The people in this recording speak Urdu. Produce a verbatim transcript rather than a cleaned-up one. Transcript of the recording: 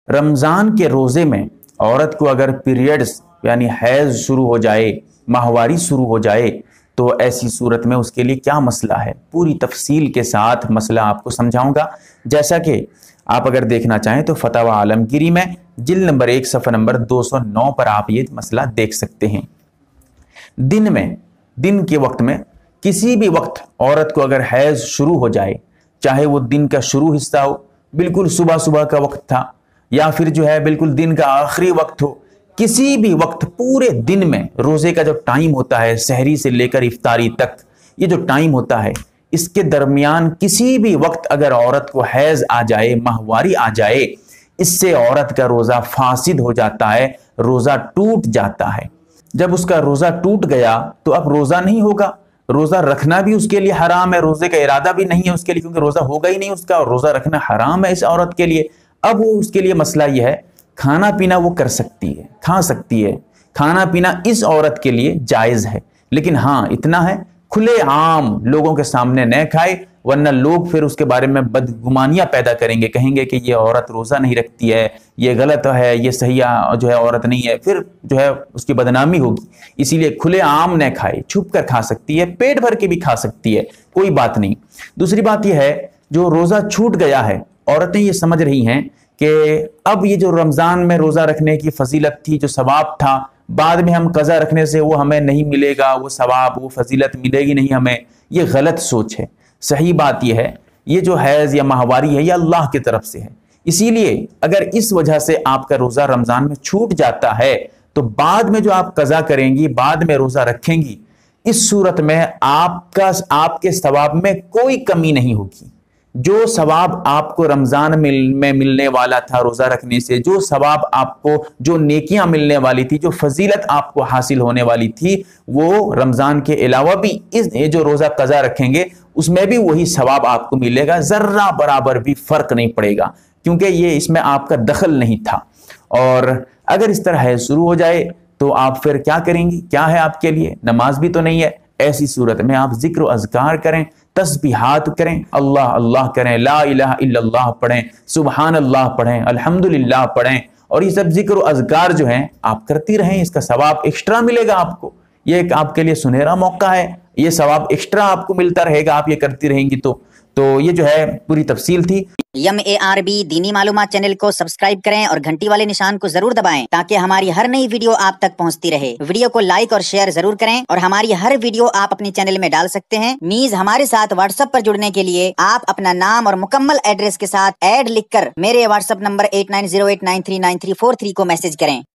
رمضان کے روزے میں عورت کو اگر پیریڈز یعنی حیض شروع ہو جائے، ماہواری شروع ہو جائے، تو ایسی صورت میں اس کے لیے کیا مسئلہ ہے، پوری تفصیل کے ساتھ مسئلہ آپ کو سمجھاؤں گا۔ جیسا کہ آپ اگر دیکھنا چاہیں تو فتاوی عالمگیری میں جلد نمبر ایک صفحہ نمبر دو سو نو پر آپ یہ مسئلہ دیکھ سکتے ہیں۔ دن میں دن کے وقت میں کسی بھی وقت عورت کو اگر حیض شروع ہو جائے، چاہے وہ دن کا شروع حصہ ہو، بالکل صبح صبح کا وقت تھا، یا پھر جو ہے بالکل دن کا آخری وقت ہو، کسی بھی وقت پورے دن میں روزے کا جو ٹائم ہوتا ہے سحری سے لے کر افطاری تک، یہ جو ٹائم ہوتا ہے اس کے درمیان کسی بھی وقت اگر عورت کو حیض آ جائے، ماہواری آ جائے، اس سے عورت کا روزہ فاسد ہو جاتا ہے، روزہ ٹوٹ جاتا ہے۔ جب اس کا روزہ ٹوٹ گیا تو اب روزہ نہیں ہوگا، روزہ رکھنا بھی اس کے لیے حرام ہے، روزے کا ارادہ بھی نہیں ہے اس کے لیے، کیونکہ روزہ ہوگا ہی نہیں اس کا، اور روزہ رکھنا حرام ہے اس عورت کے لیے۔ اب وہ اس کے لیے مسئلہ یہ ہے، کھانا پینا وہ کر سکتی ہے، کھا سکتی ہے، کھانا پینا اس عورت کے لیے جائز ہے، لیکن ہاں اتنا ہے کھلے عام لوگوں کے سامنے نہ کھائے، ورنہ لوگ پھر اس کے بارے میں بدگمانیاں پیدا کریں گے، کہیں گے کہ یہ عورت روزہ نہیں رکھتی ہے، یہ غلط ہے، یہ صحیح جو ہے عورت نہیں ہے، پھر جو ہے اس کی بدنامی ہوگی۔ اسی لیے کھلے عام نہ کھائے، چھپ کر کھا سکتی ہے، پیٹ بھر کے بھی کھا سکتی ہے، کوئی بات نہیں۔ دوسری بات یہ ہے جو روزہ چھوٹ گیا ہے، عورتیں یہ سمجھ رہی ہیں کہ اب یہ جو رمضان میں روزہ رکھنے کی فضیلت تھی، جو ثواب تھا، بعد میں ہم قضا رکھنے سے وہ ہمیں نہیں ملے گا، وہ ثواب وہ فضیلت ملے گی نہیں ہمیں، یہ غلط سوچ ہے۔ صحیح بات یہ ہے یہ جو حیض یا ماہواری ہے یہ اللہ کی طرف سے ہے، اسی لیے اگر اس وجہ سے آپ کا روزہ رمضان میں چھوٹ جاتا ہے تو بعد میں جو آپ قضا کریں گی، بعد میں روزہ رکھیں گی، اس صورت میں آپ کا آپ کے ثواب میں کوئی کمی نہیں ہوگی۔ جو ثواب آپ کو رمضان میں ملنے والا تھا روزہ رکھنے سے، جو ثواب آپ کو، جو نیکیاں ملنے والی تھی، جو فضیلت آپ کو حاصل ہونے والی تھی، وہ رمضان کے علاوہ بھی اس جو روزہ قضا رکھیں گے اس میں بھی وہی ثواب آپ کو ملے گا، ذرہ برابر بھی فرق نہیں پڑے گا، کیونکہ یہ اس میں آپ کا دخل نہیں تھا۔ اور اگر اس طرح حیض شروع ہو جائے تو آپ پھر کیا کریں گی؟ کیا ہے آپ کے لیے؟ نماز بھی تو نہیں ہے۔ ایسی صورت میں آپ ذکر و اذکار کریں، تسبیحات کریں، اللہ اللہ کریں، لا الہ الا اللہ پڑھیں، سبحان اللہ پڑھیں، الحمدللہ پڑھیں، اور یہ سب ذکر و اذکار جو ہیں آپ کرتی رہیں، اس کا ثواب ایکسٹرا ملے گا آپ کو۔ یہ ایک آپ کے لیے سنہرا موقع ہے، یہ ثواب ایکسٹرا آپ کو ملتا رہے گا، آپ یہ کرتی رہیں گی۔ تو تو یہ جو ہے پوری تفصیل تھی۔ یم اے آر بی دینی معلومات چینل کو سبسکرائب کریں اور گھنٹی والے نشان کو ضرور دبائیں تاکہ ہماری ہر نئی ویڈیو آپ تک پہنچتی رہے۔ ویڈیو کو لائک اور شیئر ضرور کریں، اور ہماری ہر ویڈیو آپ اپنے چینل میں ڈال سکتے ہیں۔ نیز ہمارے ساتھ واٹس ایپ پر جڑنے کے لیے آپ اپنا نام اور مکمل ایڈریس کے ساتھ ایڈ لکھ کر میرے WhatsApp number eight nine zero eight nine three nine three four three کو میسج کریں۔